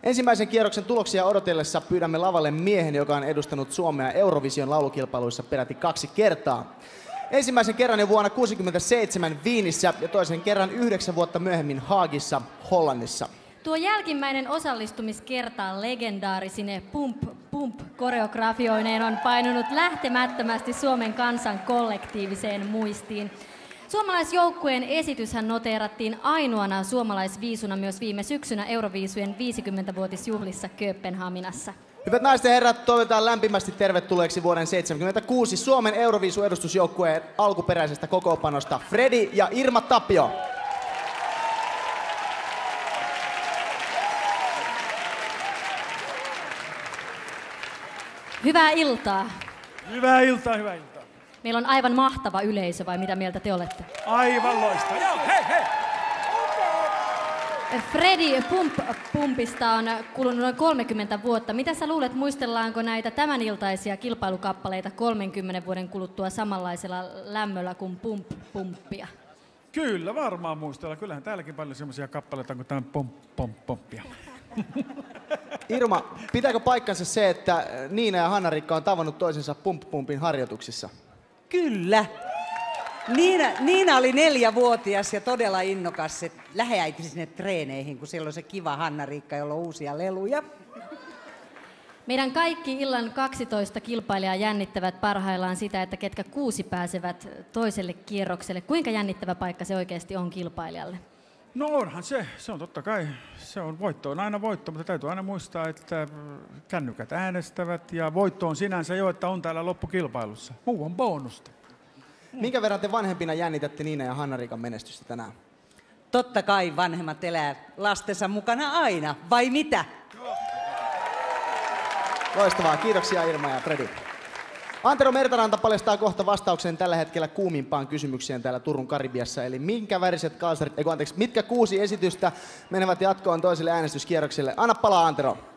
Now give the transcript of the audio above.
Ensimmäisen kierroksen tuloksia odotellessa pyydämme lavalle miehen, joka on edustanut Suomea Eurovision laulukilpailuissa peräti 2 kertaa. Ensimmäisen kerran jo vuonna 1967 Wienissä ja toisen kerran 9 vuotta myöhemmin Haagissa, Hollannissa. Tuo jälkimmäinen osallistumiskerta legendaarisine pump-koreografioineen on painunut lähtemättömästi Suomen kansan kollektiiviseen muistiin. Suomalaisjoukkueen esityshän noteerattiin ainoana suomalaisviisuna myös viime syksynä Euroviisujen 50-vuotisjuhlissa Kööpenhaminassa. Hyvät naiset ja herrat, toivotaan lämpimästi tervetulleeksi vuoden 1976 Suomen Euroviisu-edustusjoukkueen alkuperäisestä kokoonpanosta Fredi ja Irma Tapio. Hyvää iltaa. Hyvää iltaa, hyvää iltaa. Meillä on aivan mahtava yleisö, vai mitä mieltä te olette? Aivan loistava. Joo, hei, hei! Fredi Pumpista on kulunut noin 30 vuotta. Mitä sä luulet, muistellaanko näitä tämäniltaisia kilpailukappaleita 30 vuoden kuluttua samanlaisella lämmöllä kuin Pumppia? Kyllä, varmaan muistella. Kyllähän täälläkin paljon semmoisia kappaleita on kuin tämä Pomppia. Irma, pitääkö paikkansa se, että Niina ja Hanna-Riikka on tavannut toisensa Pumpin harjoituksissa? Kyllä. Niina oli 4-vuotias ja todella innokas, että läheäiti sinne treeneihin, kun siellä on se kiva Hanna-Riikka, jolla on uusia leluja. Meidän kaikki illan 12 kilpailijaa jännittävät parhaillaan sitä, että ketkä 6 pääsevät toiselle kierrokselle. Kuinka jännittävä paikka se oikeasti on kilpailijalle? No onhan se on totta kai, voitto on aina voitto, mutta täytyy aina muistaa, että kännykät äänestävät ja voitto on sinänsä jo, että on täällä loppukilpailussa. Muu on bonusta. Minkä verran te vanhempina jännitätte Niina ja Hanna-Riikan menestystä tänään? Totta kai vanhemmat elää lastensa mukana aina, vai mitä? Loistavaa, kiitoksia Irma ja Fredi. Antero Mertaranta paljastaa kohta vastauksen tällä hetkellä kuumimpaan kysymykseen täällä Turun Karibiassa. Eli mitkä 6 esitystä menevät jatkoon toiselle äänestyskierrokselle? Anna palaa, Antero.